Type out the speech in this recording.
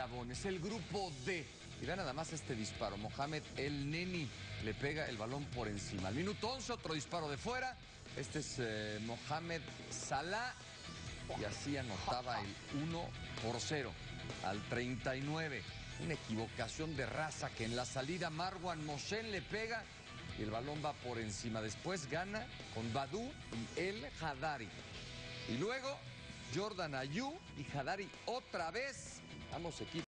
eslabones, el grupo D. Y vean nada más este disparo. Mohamed El Neni le pega el balón por encima. Al minuto 11, otro disparo de fuera. Este es Mohamed Salah. Y así anotaba el 1-0 al 39. Una equivocación de raza que en la salida Marwan Mohsen le pega y el balón va por encima. Después gana con Badou y El Hadari. Y luego Jordan Ayew y Hadari otra vez. Ambos equipos.